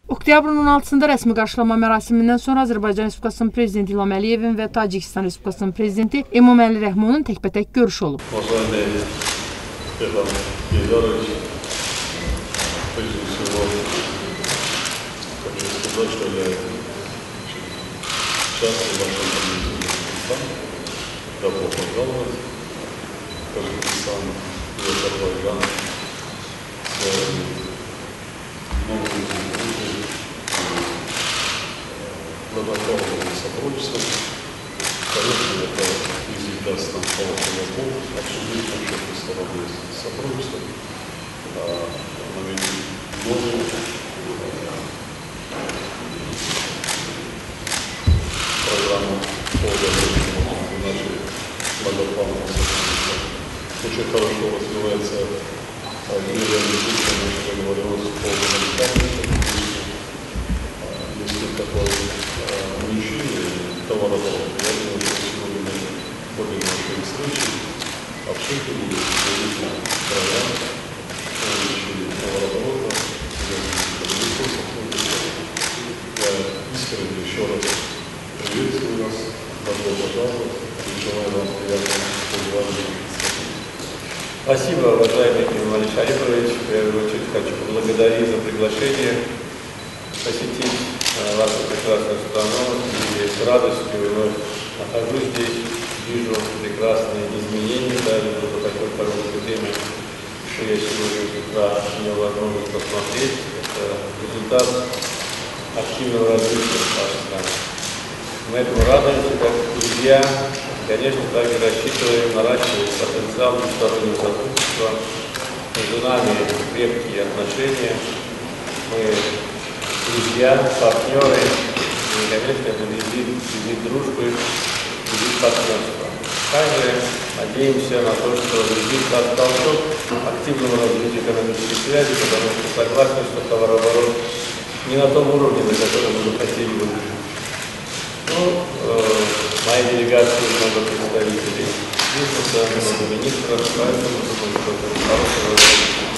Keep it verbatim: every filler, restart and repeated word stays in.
Oktyabrın on altısında rəsmi qarşılama mərasimindən sonra Azərbaycan Respublikasının Prezidenti İlham Əliyevin və Tacikistan Respublikasının Prezidenti Emomali Rəhmonun təkbətək görüşü olub. Плодотворное сотрудничество. Конечно, это визит даст нам хороший возможность обсудить конкретные стороны сотрудничества, новые программу по нашей многопланового сотрудничества. Очень хорошо развивается генерализация нашего договоренности по гуманитарному. Если такое уменьшение товарооборота, я думаю, что сегодня в ходе нашей встречи обсудки будут действительно программы по увеличению товарооборота, я искренне еще раз приветствую вас, добро пожаловать и желаю вам приятного пожелания. Спасибо, уважаемый Эмомали Шарипович. В первую очередь хочу поблагодарить за приглашение посетить вашу прекрасную страну, и с радостью вновь нахожусь здесь, вижу прекрасные изменения, даже за такое короткое время, что я сегодня с утра имел возможность посмотреть. Это результат активного развития нашей страны. Мы этому радуемся как друзья, конечно, также рассчитываем наращивать потенциал двустороннего сотрудничества. Между нами крепкие отношения. Мы друзья, партнеры, и, конечно, это визит, визит дружбы, визит партнерства. Также надеемся на то, что визит даст толчок активному развитию экономической связи, потому что согласен, что товарооборот не на том уровне, на котором мы бы хотели бы жить. Ну, э, моей делегации много представителей бизнеса, много министров, поэтому думаю, что это хороший